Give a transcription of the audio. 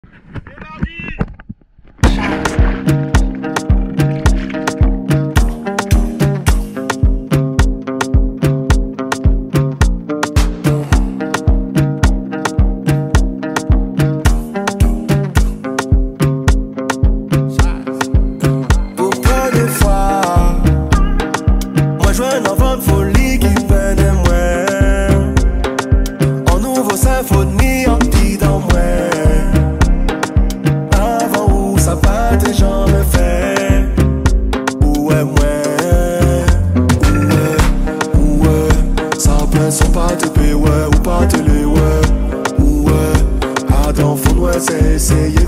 Symphonie en petit dans moi. Avant où ça va des gens me fait. Ouais, ça peut son pas te payer, ouais, ou pas te les, ouais. Adam, faut nous essayer.